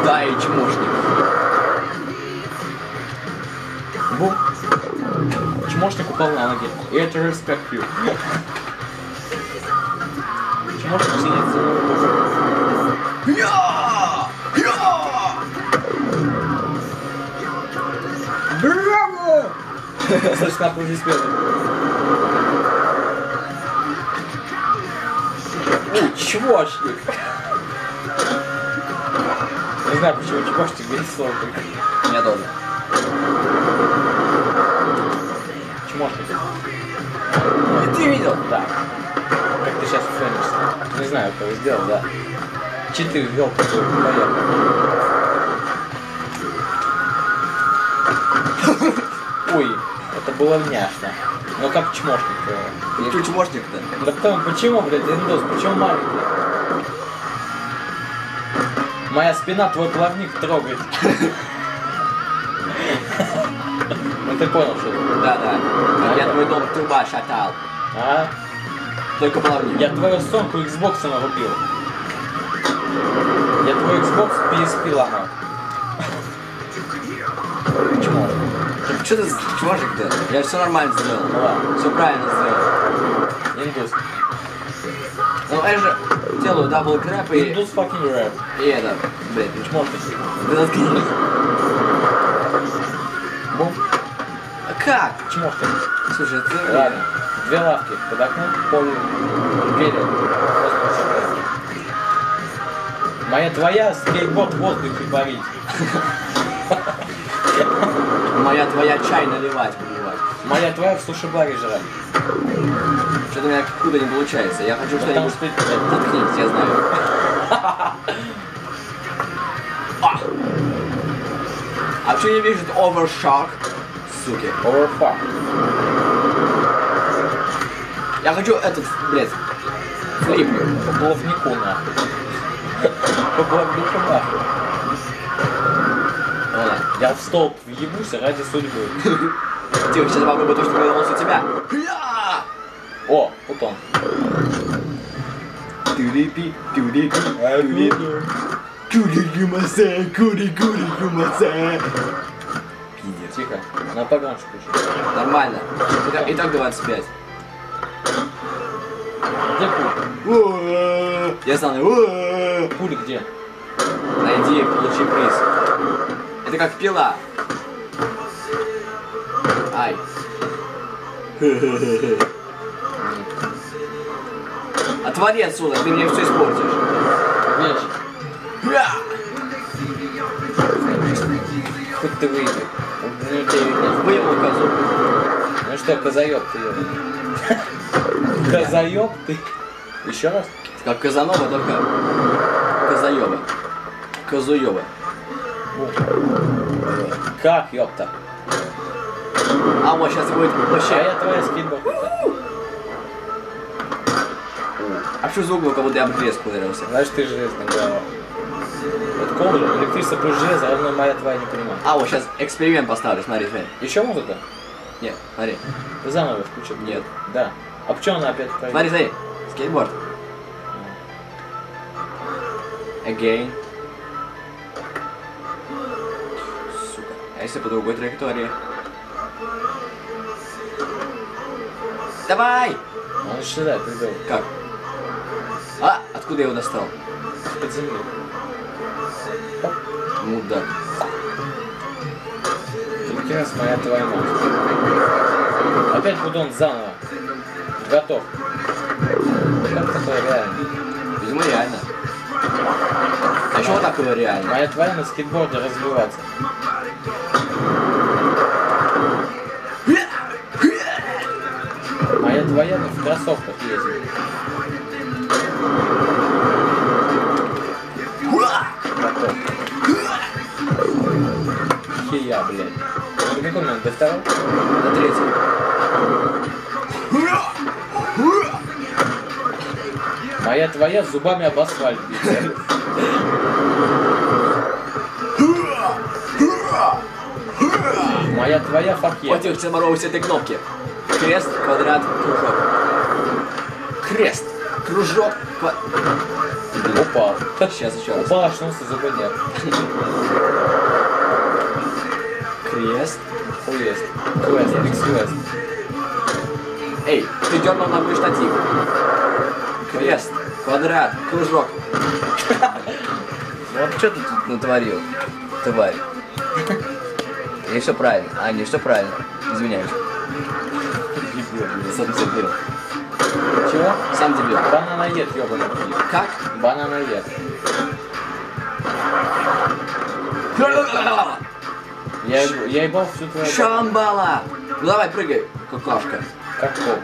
Да, и чмошник. Бум. Чмошник упал на ноги. И это respect you. Чмошник сидит за ноги. Браво! Слышно аплодисменты. Чмошник. Не знаю, почему чмошник говорит слово только. Меня тоже. Чмошник. И ты видел? Да. Как ты сейчас фэнишься. Не знаю, кто сделал, да. Читы ввел такой поехал. Ой, это было няшно. Но как чмошник. Ты чмошник-то? Да почему, блядь, Индус, почему маленький? Моя спина твой плавник трогает. Ну ты понял, что это? Да. Я твой дом труба шатал. А? Только плавник. Я твою сумку Xbox нарубил. Я твой Xbox PSP ломал. Почему? Что ты чмошник-то? Я все нормально сделал. Ну ладно. Все правильно сделал. Индус. Ну я же делаю дабл крэп и... Индус fucking рэп. И это, блядь, Чмошник. ты заткнись. Бум. А как? Чмошник. Слушай, это... Ладно. Две лавки. Под окном пол империя. Моя твоя скейтборд в воздухе парить. Моя твоя чай наливать, поливать. Моя твоя в суши-баре жрать. Что-то у меня откуда не получается. Я хочу Потому что-нибудь... что... Заткнись, я знаю. А почему не пишет overshock? Суки. Overfuck. Я хочу этот, блядь, флипню. По плавнику нахуй. По плавнику нахуй. Ладно. Я в столб въебусь ради судьбы. Тихо, сейчас попробую то, что повернулся у тебя. О, вот он. Тюрипи, тюрипи, Кури-гумаса, кури-гумаса. Пиздец. Тихо, на погоночку еще. Нормально. Итак, 25. Где пуль? Я знаю. Пули где? Найди, получи приз. Это как пила. Ай. Отвали отсюда, ты мне все испортишь. Вещь. Хоть ты выйди. Ну ты Выебал козу. Ну что, козаёб ты её. Козаёб ты. Еще раз? Как Казанова, только Козаёба. Козуёба. Как, ёпта? А вот сейчас будет А вообще. я твоя скейтборд. А что звук был, как будто я об леску ударился? Знаешь, ты железная голова. Вот колы, электричество плюс железо, равно моя твоя не понимаю. А вот сейчас эксперимент поставлю, смотри, смотри. Еще музыка? Нет, смотри. Ты заново включил? Нет. Да. А почему она опять поет? Смотри, смотри. Скейтборд. Again. Сука. А если по другой траектории? Давай! Он же сюда придал. Как? А, откуда я его достал? Под землей. Мудак. Только раз моя твоя мать. Опять Будон заново. Готов. Как такое реально? Видимо, реально. А еще вот такое реально. Моя твоя на скейтборде развиваться. Моя твоя в кроссовках ездит. Готов. Хия, блядь. Ты какой момент? До второго? На третий. Моя твоя зубами об асфальт бьется. Моя твоя факье. Вот их заморовывают все этой кнопки. Крест, квадрат, кружок. Крест, кружок, Упал. Сейчас еще раз. Упал, очнулся, зубы нет. Крест. Квест. Квест. Икс-квест. Эй, ты дернул ногой штатив. Крест. Квадрат. Кружок. Вот что ты тут натворил, тварь? И все правильно. А, не все правильно. Извиняюсь. Сам дебил. Чего? Сам дебил. Бананоед, ёбаный. Как? Бананоед. Я ебал всю твою... Шамбала! Ну давай, прыгай, какашка. Как кол.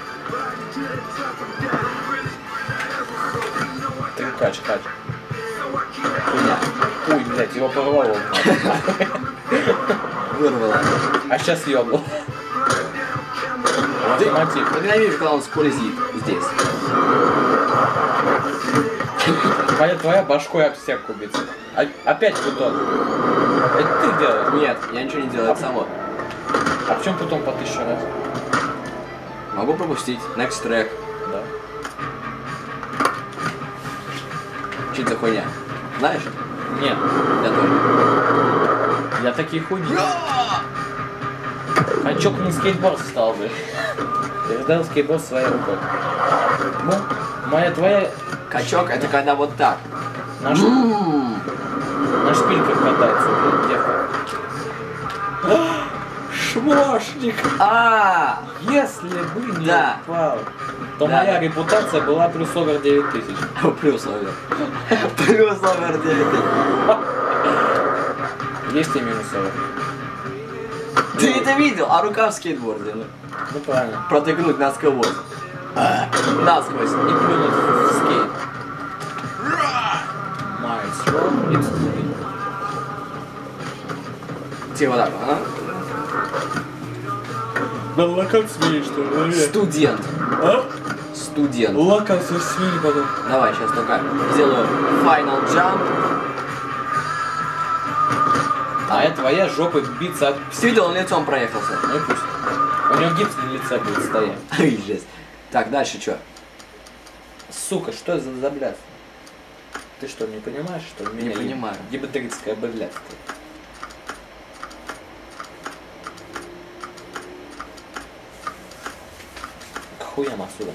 Трюкач, кач. Хуйня. Ой, блядь, его порвало. Вырвала. А сейчас ёбал. Локомотив. Вот ненавижу, когда он скользит здесь. Твоя башкой об стенку биться. Опять бутон. Это ты делаешь? Нет, я ничего не делаю, это само. А в чем потом по 1000 раз? Могу пропустить. Next track. Да. Что это за хуйня? Знаешь? Нет, Я тоже. я такие хуйни. Качок на скейтборд стал бы. Я ждал скейтборд своей рукой. Ну, твоя... Качок это когда вот так. На шпильках катается, блядь, девка. Шмошник! А, Если бы не Да. упал, то Да. моя репутация была плюс овер 9000. Плюс овер. Плюс овер 9. Есть и минус овер. Ты это видел? А рука в скейтборде. Ну. Ну правильно. Протыкнуть насквозь. Насквозь. И плюнуть в скейт. Маэстро, it's good. Типа так, а? Да локал смеешь, что ли? Студент. А? Студент. Локал со смеешь потом. Давай, сейчас только сделаю final jump. А это твоя жопа биться от... Видел, он лицом проехался. Ну и пусть. У него гипс на лице будет стоять. Ай, жесть. Так, дальше что? Сука, что это за блядство? Ты что, не понимаешь, что у меня понимаю. гипотерическое блядство? К хуям отсюда.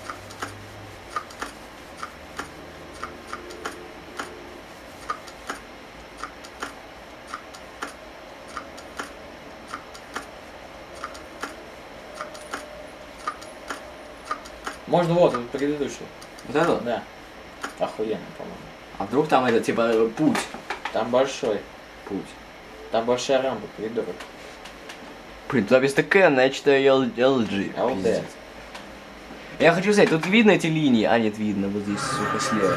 Можно вот предыдущий. Вот это? Да. Охуенно, по-моему. А вдруг там это, типа, путь? Там большой. Путь. Там большая рампа, придурок. Блин, туда вместо Кен, я читаю LG. LD. Пиздец. Я хочу сказать, тут видно эти линии? А, нет, видно, вот здесь, сука, слева.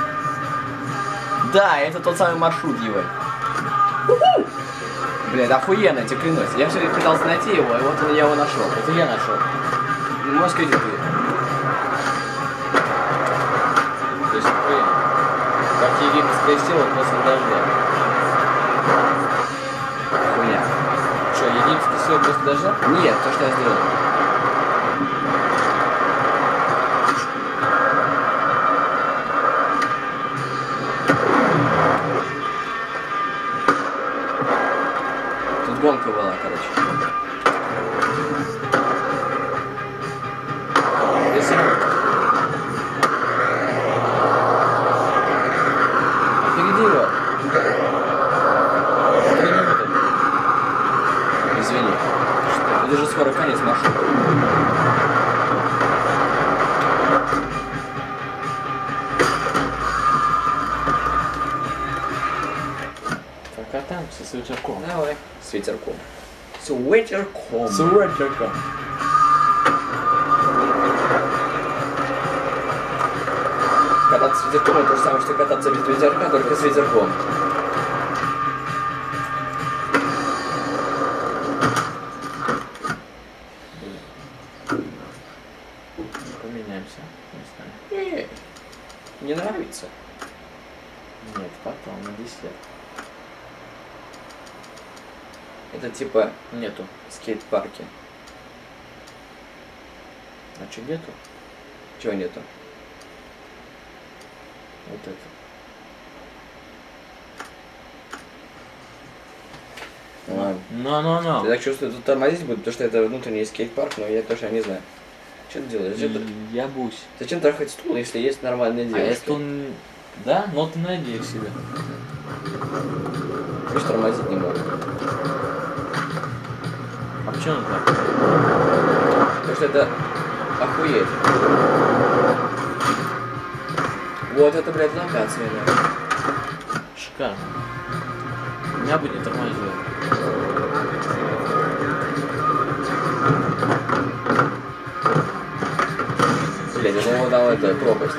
Да, это тот самый маршрут его. Блин, это охуенно, я тебе клянусь. Я все пытался найти его, и вот я его нашел. Это я нашел. Можешь сказать, ты. То есть охуенно. Как египетская сила после дождя. Хуйня. Что, египетская сила после дождя? Нет, то, что я сделал. Тут гонка была, короче. Если... Опереди его. 3 минуты. Извини. Это же скоро конец маршрута. Прокатаемся с ветерком. Давай. С ветерком. С ветерком. С ветерком. Кататься с ветерком это то же самое, что кататься без ветерка, только с ветерком. Поменяемся. Не знаю. Не нравится. Нет, потом на десерт. Это типа Нету. скейт-парки. А что нету? Чего нету? Вот это. Ну. Я так чувствую, тут тормозить будет, потому что это внутренний скейт-парк, но я точно не знаю. Что ты делаешь? Я бусь. Зачем трахать стул, если есть нормальные девушки? А если он... Да? Но ты надеешь себя. Видишь, тормозить не могут. А почему он так? Потому что это охуеть. Вот это, блядь, локация, да. Шикарно. Меня бы не тормозило. Блядь, я думал, там это пропасть.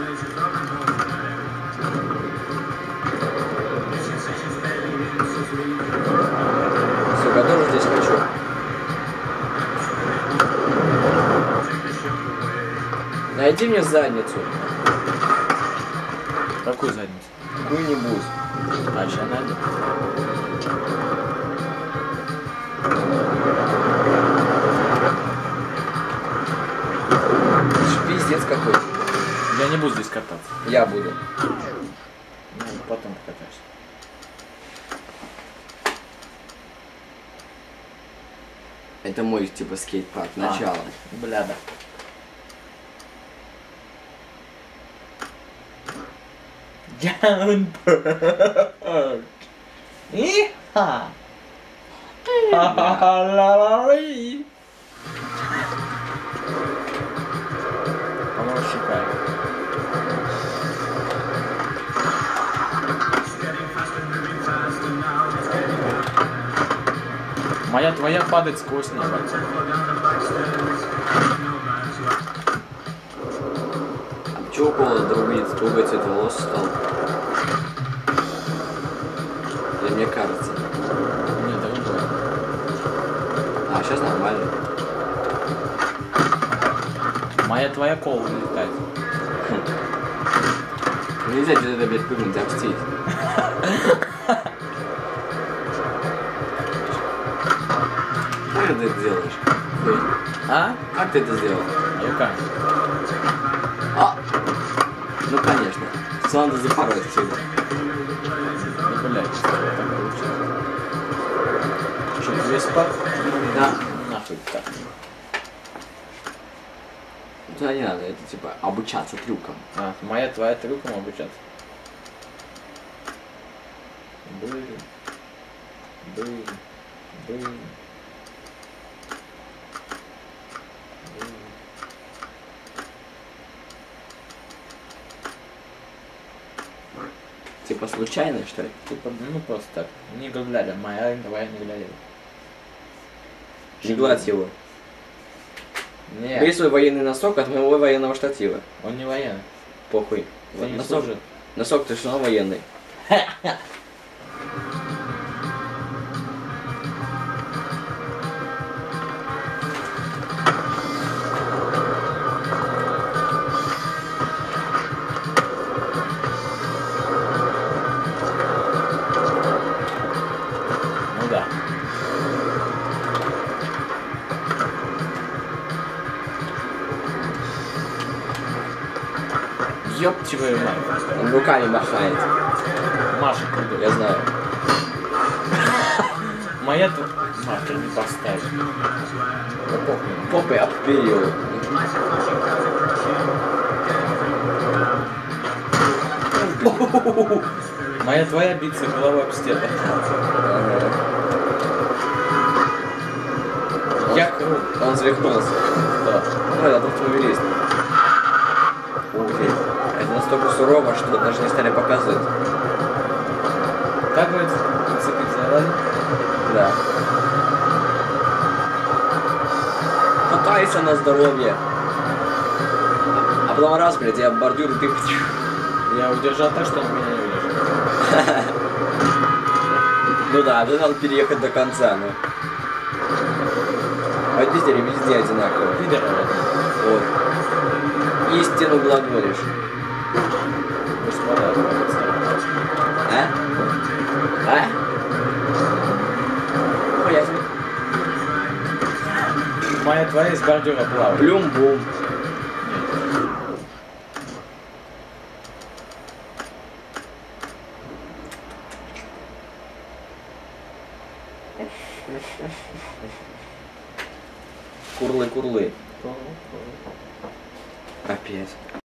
Сука, тоже здесь хочу. Найди мне задницу. Какую задницу? Какую-нибудь. А, сейчас найду. Пиздец какой. Я не буду здесь кататься. Я буду. Ну, потом покатаюсь. Это мой, типа, скейт-парк. Начало. Бля, да. Downbird. Иха. Ха-ха-ха-ла-ла-ри. По-моему, шикарно. Моя твоя падает сквозь небо. А чего у кого другой цвет волос стал? Или мне кажется? Нет, другой. А, сейчас нормально. Моя твоя кола вылетает. Нельзя где-то, блядь, прыгнуть, обстить. Как ты это делаешь? А? Как ты это сделал? Руками. А! Ну конечно. Все надо запороть всегда. Ну, блядь, так получилось. Что, ты весь парк? Да. Нахуй так. Туда не надо, это типа обучаться трюкам. А, моя твоя трюком обучаться. Блин. Блин. Блин. Типа случайно, что ли? Типа, ну просто так. Не глядя, моя твоя не глядя. Не гладь его. Нет. Бери свой военный носок от моего военного штатива. Он не военный. Похуй. Он не Носок, служит. носок ты что, военный? Ну да. Ёб твою мать. Он руками махает. Маша куда? Я знаю. Моя тут... Маша не поставит. Да похуй. Попой обперил. Моя твоя биться головой об стену. Я крут. Он свихнулся. Да. Ну, это автомобилист. Ух ты. Это настолько сурово, что даже не стали показывать. Как говорится, цепить завали? Да. Катайся на здоровье. А потом раз, блядь, я бордюр и ты... Я удержал так, что он меня не удержал. Ну да, тут надо переехать до конца, ну. А везде одинаково. Пидор. Вот. Истину глаголишь. Господа, А? А? Ой, моя твоя из бордюра плавает. Плюм-бум. Курлы-курлы. Опять.